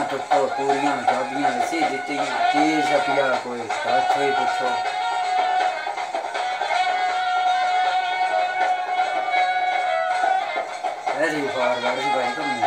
तो पूरियां चाबियां ऐसी दी चीज छपिया कोई ही पूछो। ऐसी फॉरवर्ड सी भाई तुमने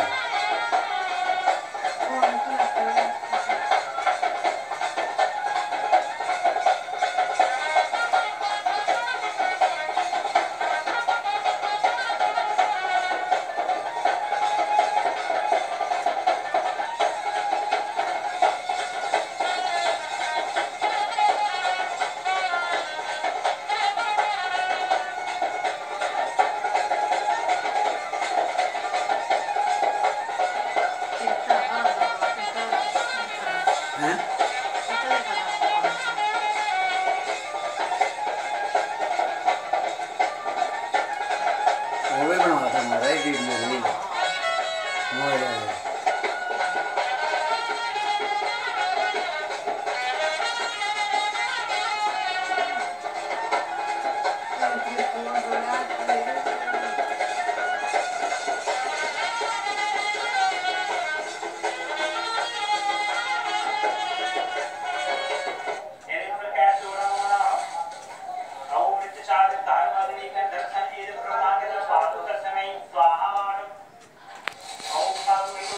वो भी बनवा था हमारा एक वीडियो मोबाइल